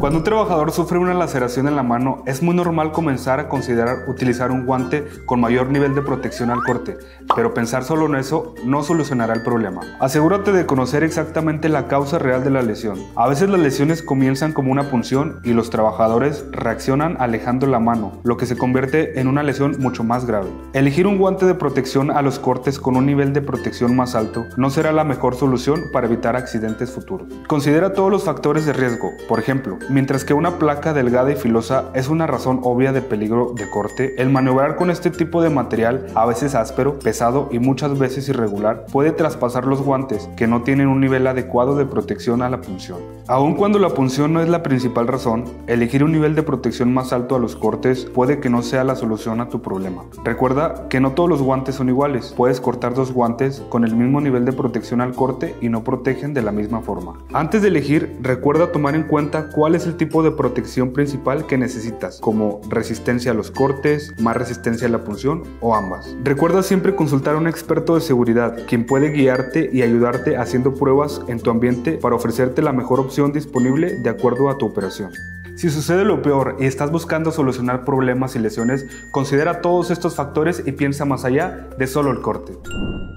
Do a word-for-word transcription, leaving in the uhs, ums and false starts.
Cuando un trabajador sufre una laceración en la mano, es muy normal comenzar a considerar utilizar un guante con mayor nivel de protección al corte, pero pensar solo en eso no solucionará el problema. Asegúrate de conocer exactamente la causa real de la lesión. A veces las lesiones comienzan como una punción y los trabajadores reaccionan alejando la mano, lo que se convierte en una lesión mucho más grave. Elegir un guante de protección a los cortes con un nivel de protección más alto no será la mejor solución para evitar accidentes futuros. Considera todos los factores de riesgo. Por ejemplo, mientras que una placa delgada y filosa es una razón obvia de peligro de corte, el maniobrar con este tipo de material, a veces áspero, pesado y muchas veces irregular, puede traspasar los guantes que no tienen un nivel adecuado de protección a la punción. Aun cuando la punción no es la principal razón, elegir un nivel de protección más alto a los cortes puede que no sea la solución a tu problema. Recuerda que no todos los guantes son iguales. Puedes cortar dos guantes con el mismo nivel de protección al corte y no protegen de la misma forma. Antes de elegir, recuerda tomar en cuenta cuál es el tipo de protección principal que necesitas, como resistencia a los cortes, más resistencia a la punción o ambas. Recuerda siempre consultar a un experto de seguridad, quien puede guiarte y ayudarte haciendo pruebas en tu ambiente para ofrecerte la mejor opción disponible de acuerdo a tu operación. Si sucede lo peor y estás buscando solucionar problemas y lesiones, considera todos estos factores y piensa más allá de solo el corte.